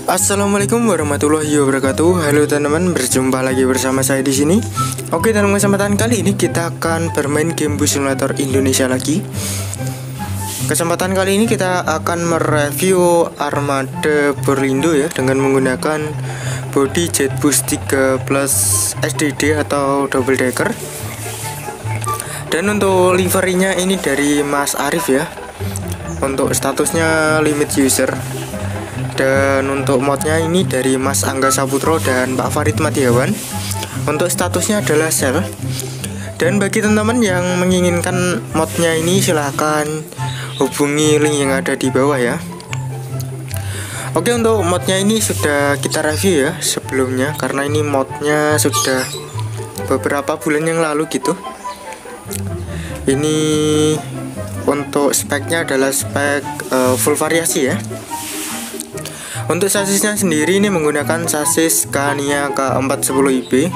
Assalamualaikum warahmatullahi wabarakatuh. Halo teman-teman, berjumpa lagi bersama saya di sini. Oke, dalam kesempatan kali ini kita akan bermain game Bus Simulator Indonesia lagi. Kesempatan kali ini kita akan mereview armada Berlindo ya, dengan menggunakan body Jetbus 3 plus SDD atau double decker. Dan untuk liverinya ini dari Mas Arif ya. Untuk statusnya limit user. Dan untuk modnya ini dari Mas Angga Saputro dan Pak Farid Matiawan. Untuk statusnya adalah sell. Dan bagi teman-teman yang menginginkan modnya ini silahkan hubungi link yang ada di bawah ya. Oke, untuk modnya ini sudah kita review ya sebelumnya, karena ini modnya sudah beberapa bulan yang lalu gitu. Ini untuk speknya adalah spek full variasi ya. Untuk sasisnya sendiri ini menggunakan sasis Scania K410IB.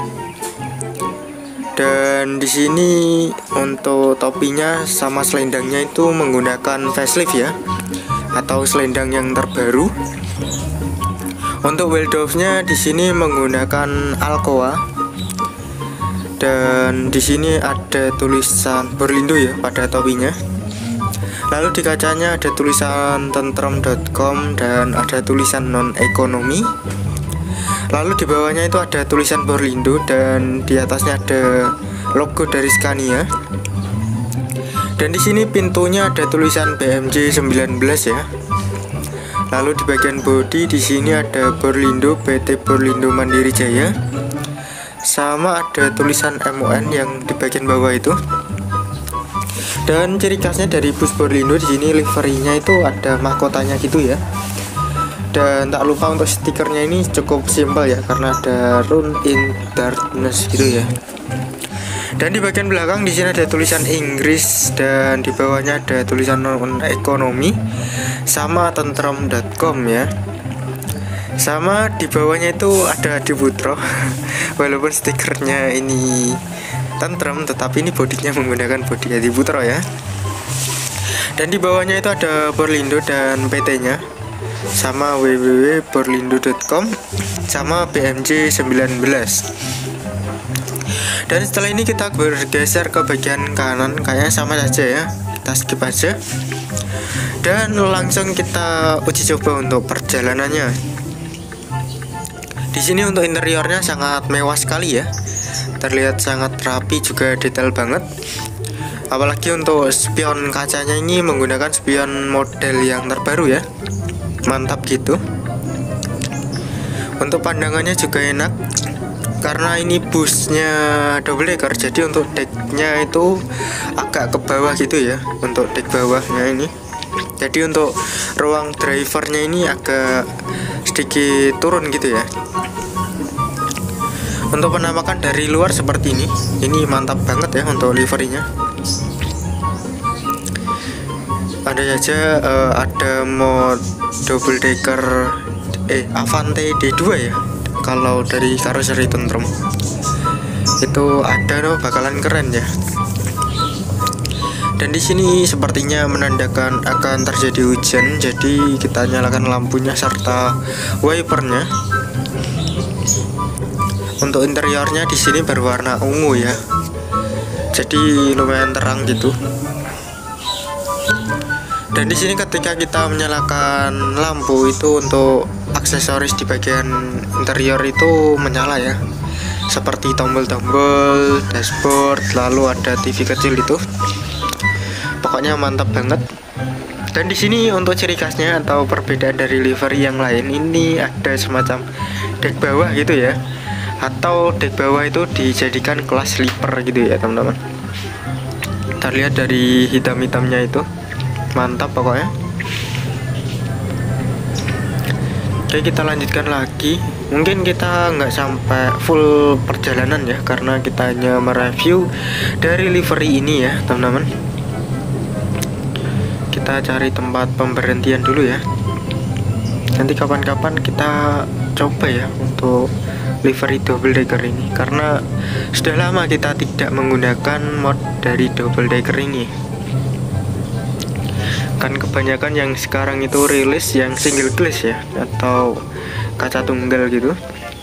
Dan di sini untuk topinya sama selendangnya itu menggunakan facelift ya, atau selendang yang terbaru. Untuk wheel doves-nya di sini menggunakan Alcoa. Dan di sini ada tulisan Berlindo ya pada topinya. Lalu di kacanya ada tulisan tentrem.com dan ada tulisan non ekonomi. Lalu di bawahnya itu ada tulisan Berlindo dan di atasnya ada logo dari Scania. Dan di sini pintunya ada tulisan BMJ 19 ya. Lalu di bagian bodi di sini ada Berlindo PT Berlindo Mandiri Jaya. Sama ada tulisan MON yang di bagian bawah itu. Dan ciri khasnya dari bus Berlindo di sini liverinya itu ada mahkotanya gitu ya. Dan tak lupa untuk stikernya ini cukup simpel ya, karena ada Run in Darkness gitu ya. Dan di bagian belakang di sini ada tulisan Inggris dan di bawahnya ada tulisan non ekonomi sama tentrem.com ya. Sama di bawahnya itu ada Adi Putro. Walaupun stikernya ini tentrem, tetapi ini bodinya menggunakan bodi Adi Putro ya. Dan di bawahnya itu ada Berlindo dan PT-nya sama www.berlindo.com sama BMJ 19. Dan setelah ini kita bergeser ke bagian kanan, kayaknya sama saja ya. Kita skip aja. Dan langsung kita uji coba untuk perjalanannya. Di sini untuk interiornya sangat mewah sekali ya. Terlihat sangat rapi, juga detail banget. Apalagi untuk spion kacanya ini menggunakan spion model yang terbaru ya. Mantap gitu. Untuk pandangannya juga enak, karena ini busnya double decker, jadi untuk decknya itu agak ke bawah gitu ya. Untuk deck bawahnya ini, jadi untuk ruang drivernya ini agak sedikit turun gitu ya. Untuk penampakan dari luar seperti ini mantap banget ya untuk liverinya. Ada saja ada mod double decker Avante D2 ya. Kalau dari karoseri tentrem itu ada loh, bakalan keren ya. Dan di sini sepertinya menandakan akan terjadi hujan, jadi kita nyalakan lampunya serta wipernya. Untuk interiornya di sini berwarna ungu ya, jadi lumayan terang gitu. Dan di sini ketika kita menyalakan lampu itu untuk aksesoris di bagian interior itu menyala ya, seperti tombol-tombol, dashboard, lalu ada TV kecil itu. Pokoknya mantap banget. Dan di sini untuk ciri khasnya atau perbedaan dari livery yang lain, ini ada semacam deck bawah gitu ya, atau deck bawah itu dijadikan kelas sleeper gitu ya teman-teman. Terlihat dari hitam-hitamnya itu mantap pokoknya. Oke, kita lanjutkan lagi. Mungkin kita nggak sampai full perjalanan ya, karena kita hanya mereview dari livery ini ya teman-teman. Kita cari tempat pemberhentian dulu ya. Nanti kapan-kapan kita coba ya untuk livery double decker ini, karena sudah lama kita tidak menggunakan mod dari double decker ini. Kan kebanyakan yang sekarang itu rilis yang single class ya, atau kaca tunggal gitu.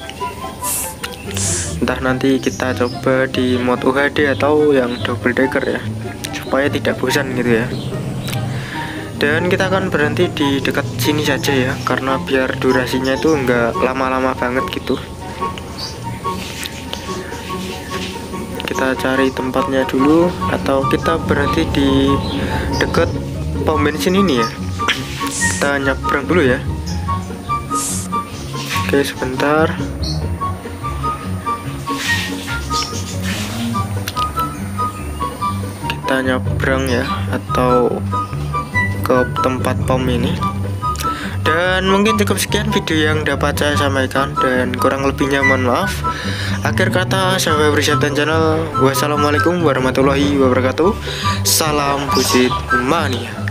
Entah nanti kita coba di mode UHD atau yang double decker ya, supaya tidak bosan gitu ya. Dan kita akan berhenti di dekat sini saja ya, karena biar durasinya itu enggak lama-lama banget gitu. Kita cari tempatnya dulu, atau kita berhenti di dekat pom bensin ini ya. Kita nyebrang dulu ya. Oke, sebentar. Kita nyebrang ya, atau ke tempat pom ini. Dan mungkin cukup sekian video yang dapat saya sampaikan, dan kurang lebihnya mohon maaf. Akhir kata, saya Febri Septian Channel. Wassalamualaikum warahmatullahi wabarakatuh. Salam Busit Mania.